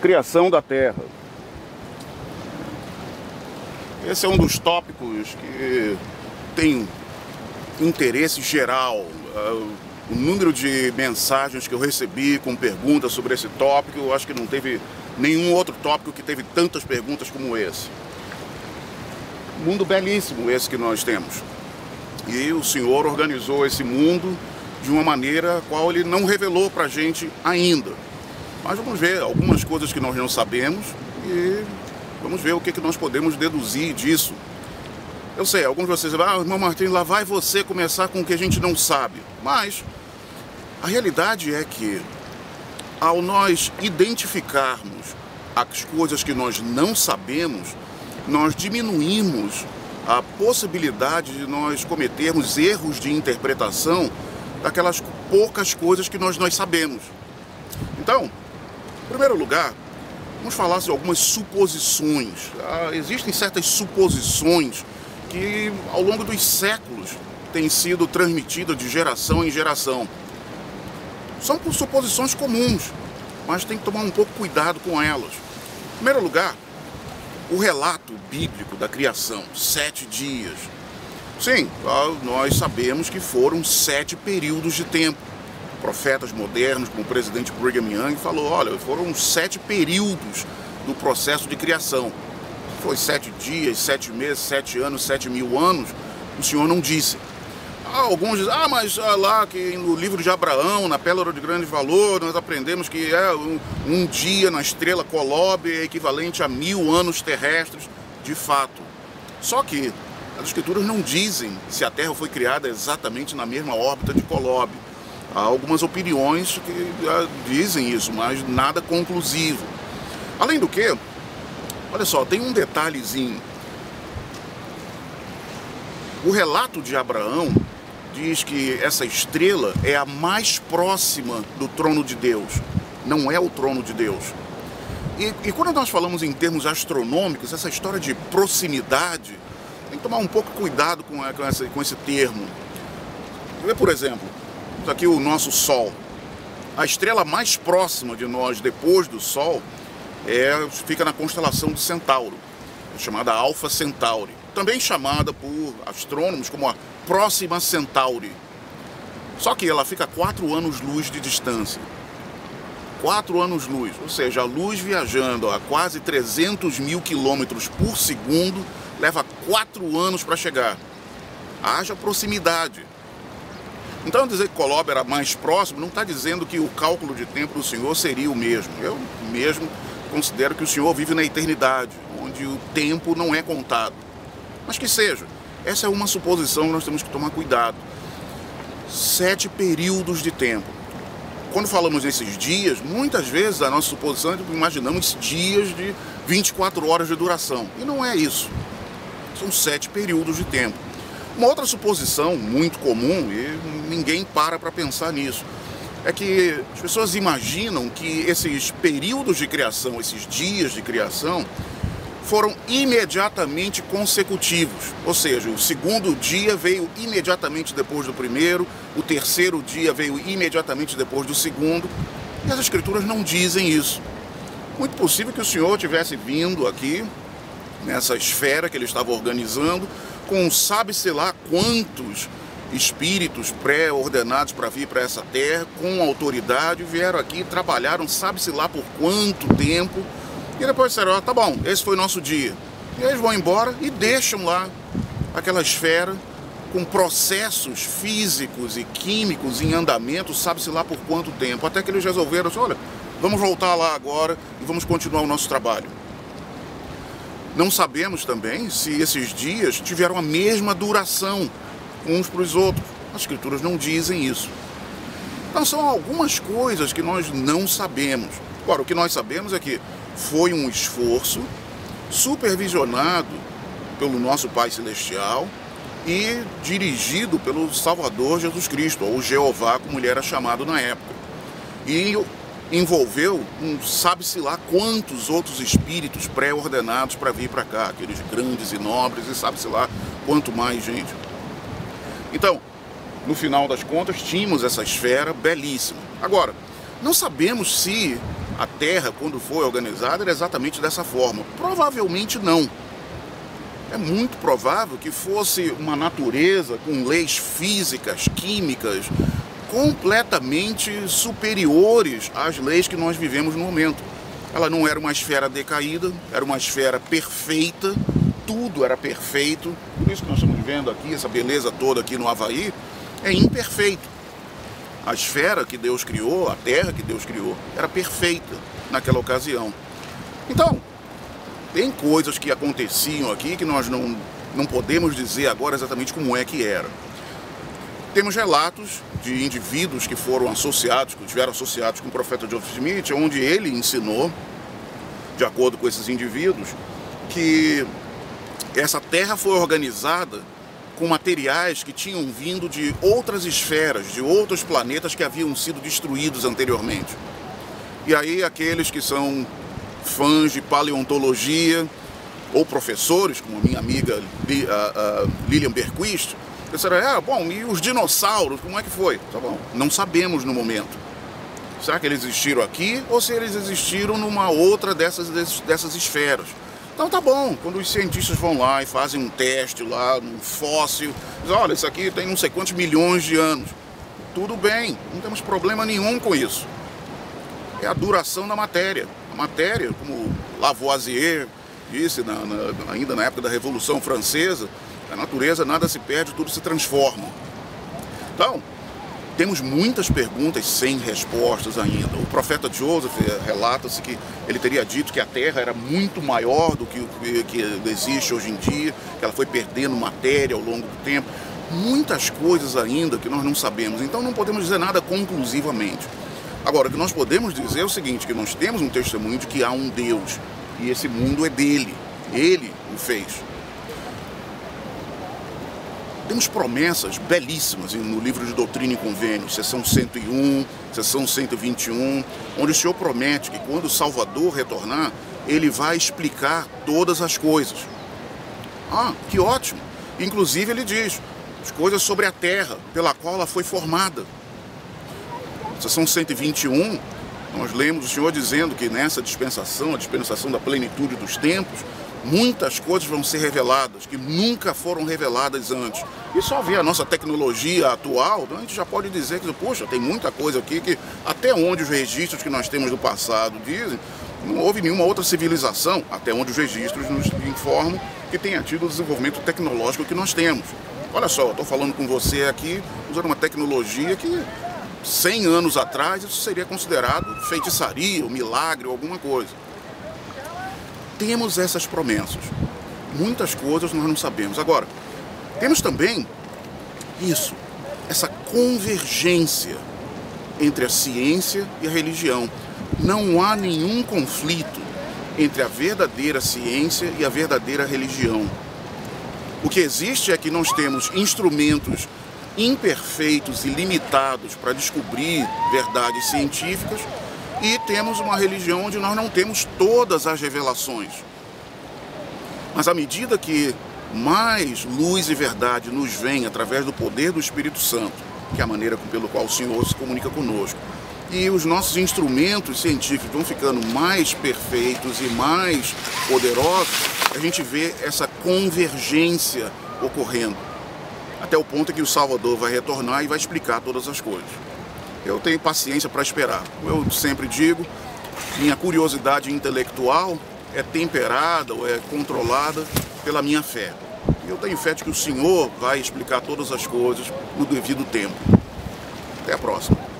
criação da Terra. Esse é um dos tópicos que tem interesse geral. O número de mensagens que eu recebi com perguntas sobre esse tópico, eu acho que não teve nenhum outro tópico que teve tantas perguntas como esse. Mundo belíssimo esse que nós temos. E o Senhor organizou esse mundo de uma maneira a qual Ele não revelou para a gente ainda. Mas vamos ver algumas coisas que nós não sabemos e vamos ver o que nós podemos deduzir disso. Eu sei, alguns de vocês vão dizer, irmão Martins, lá vai você começar com o que a gente não sabe. Mas a realidade é que, ao nós identificarmos as coisas que nós não sabemos, nós diminuímos a possibilidade de nós cometermos erros de interpretação daquelas poucas coisas que nós sabemos. Então, em primeiro lugar, vamos falar de algumas suposições. Existem certas suposições que ao longo dos séculos têm sido transmitidas de geração em geração. São suposições comuns, mas tem que tomar um pouco cuidado com elas. Em primeiro lugar, o relato bíblico da criação, 7 dias. Sim, nós sabemos que foram 7 períodos de tempo. Profetas modernos, como o presidente Brigham Young, falou, olha, foram 7 períodos do processo de criação. Foi 7 dias, 7 meses, 7 anos, 7.000 anos, o Senhor não disse. Alguns dizem, mas lá que no livro de Abraão, na Pérola de Grande Valor, nós aprendemos que um dia na estrela Colobe é equivalente a 1000 anos terrestres, de fato. Só que as escrituras não dizem se a Terra foi criada exatamente na mesma órbita de Colobe. Há algumas opiniões que dizem isso, mas nada conclusivo. Além do que, olha só, tem um detalhezinho. O relato de Abraão diz que essa estrela é a mais próxima do trono de Deus, não é o trono de Deus. E quando nós falamos em termos astronômicos, essa história de proximidade, tem que tomar um pouco cuidado com esse termo. Por exemplo, aqui o nosso Sol. A estrela mais próxima de nós depois do Sol fica na constelação de Centauro, chamada Alfa Centauri, também chamada por astrônomos como a Próxima Centauri. Só que ela fica a 4 anos-luz de distância. 4 anos-luz, ou seja, a luz viajando a quase 300 mil quilômetros por segundo leva 4 anos para chegar. Haja proximidade. Então dizer que Colobe era mais próximo não está dizendo que o cálculo de tempo do Senhor seria o mesmo. Eu mesmo considero que o Senhor vive na eternidade, onde o tempo não é contado. Mas que seja, essa é uma suposição que nós temos que tomar cuidado. 7 períodos de tempo. Quando falamos nesses dias, muitas vezes a nossa suposição é que imaginamos dias de 24 horas de duração. E não é isso. São 7 períodos de tempo. Uma outra suposição muito comum, e ninguém para pensar nisso, é que as pessoas imaginam que esses períodos de criação, esses dias de criação, foram imediatamente consecutivos. Ou seja, o segundo dia veio imediatamente depois do primeiro, o terceiro dia veio imediatamente depois do segundo, e as escrituras não dizem isso. Muito possível que o Senhor tivesse vindo aqui, nessa esfera que Ele estava organizando, com sabe-se lá quantos espíritos pré-ordenados para vir para essa terra, com autoridade, vieram aqui, trabalharam sabe-se lá por quanto tempo, e depois disseram, tá bom, esse foi o nosso dia. E eles vão embora e deixam lá aquela esfera com processos físicos e químicos em andamento, sabe-se lá por quanto tempo, até que eles resolveram, olha, vamos voltar lá agora e vamos continuar o nosso trabalho. Não sabemos também se esses dias tiveram a mesma duração uns para os outros. As escrituras não dizem isso. Então são algumas coisas que nós não sabemos. Agora, o que nós sabemos é que foi um esforço supervisionado pelo nosso Pai Celestial e dirigido pelo Salvador Jesus Cristo, ou Jeová, como ele era chamado na época. E envolveu sabe-se lá quantos outros espíritos pré-ordenados para vir para cá, aqueles grandes e nobres, e sabe-se lá quanto mais gente. Então, no final das contas, tínhamos essa esfera belíssima. Agora, não sabemos se a Terra, quando foi organizada, era exatamente dessa forma? Provavelmente não. É muito provável que fosse uma natureza com leis físicas, químicas, completamente superiores às leis que nós vivemos no momento. Ela não era uma esfera decaída, era uma esfera perfeita, tudo era perfeito. Por isso que nós estamos vendo aqui, essa beleza toda aqui no Havaí, é imperfeito. A esfera que Deus criou, a terra que Deus criou, era perfeita naquela ocasião. Então, tem coisas que aconteciam aqui que nós não podemos dizer agora exatamente como é que era. Temos relatos de indivíduos que foram associados, que estiveram associados com o profeta Joseph Smith, onde ele ensinou, de acordo com esses indivíduos, que essa terra foi organizada com materiais que tinham vindo de outras esferas, de outros planetas que haviam sido destruídos anteriormente. E aí aqueles que são fãs de paleontologia ou professores, como a minha amiga Lilian Berquist, pensaram, bom, e os dinossauros, como é que foi? Tá bom, não sabemos no momento. Será que eles existiram aqui ou se eles existiram numa outra dessas esferas? Então tá bom, quando os cientistas vão lá e fazem um teste lá, um fóssil, dizem, olha, isso aqui tem não sei quantos milhões de anos. Tudo bem, não temos problema nenhum com isso. É a duração da matéria. A matéria, como Lavoisier disse ainda na época da Revolução Francesa, a natureza nada se perde, tudo se transforma. Então, temos muitas perguntas sem respostas ainda. O profeta Joseph relata-se que ele teria dito que a Terra era muito maior do que existe hoje em dia, que ela foi perdendo matéria ao longo do tempo. Muitas coisas ainda que nós não sabemos, então não podemos dizer nada conclusivamente. Agora, o que nós podemos dizer é o seguinte, que nós temos um testemunho de que há um Deus, e esse mundo é dele, ele o fez. Temos promessas belíssimas no livro de Doutrina e Convênios, seção 101, seção 121, onde o Senhor promete que quando o Salvador retornar, ele vai explicar todas as coisas. Ah, que ótimo! Inclusive ele diz as coisas sobre a terra pela qual ela foi formada. Seção 121, nós lemos o Senhor dizendo que nessa dispensação, a dispensação da plenitude dos tempos, muitas coisas vão ser reveladas, que nunca foram reveladas antes. E só ver a nossa tecnologia atual, a gente já pode dizer que, poxa, tem muita coisa aqui que, até onde os registros que nós temos do passado dizem, não houve nenhuma outra civilização, até onde os registros nos informam, que tenha tido o desenvolvimento tecnológico que nós temos. Olha só, eu estou falando com você aqui, usando uma tecnologia que 100 anos atrás isso seria considerado feitiçaria, ou milagre, ou alguma coisa. Temos essas promessas. Muitas coisas nós não sabemos. Agora, temos também essa convergência entre a ciência e a religião. Não há nenhum conflito entre a verdadeira ciência e a verdadeira religião. O que existe é que nós temos instrumentos imperfeitos e limitados para descobrir verdades científicas, e temos uma religião onde nós não temos todas as revelações. Mas à medida que mais luz e verdade nos vem através do poder do Espírito Santo, que é a maneira pelo qual o Senhor se comunica conosco, e os nossos instrumentos científicos vão ficando mais perfeitos e mais poderosos, a gente vê essa convergência ocorrendo, até o ponto em que o Salvador vai retornar e vai explicar todas as coisas. Eu tenho paciência para esperar. Eu sempre digo, minha curiosidade intelectual é temperada ou é controlada pela minha fé. E eu tenho fé de que o Senhor vai explicar todas as coisas no devido tempo. Até a próxima.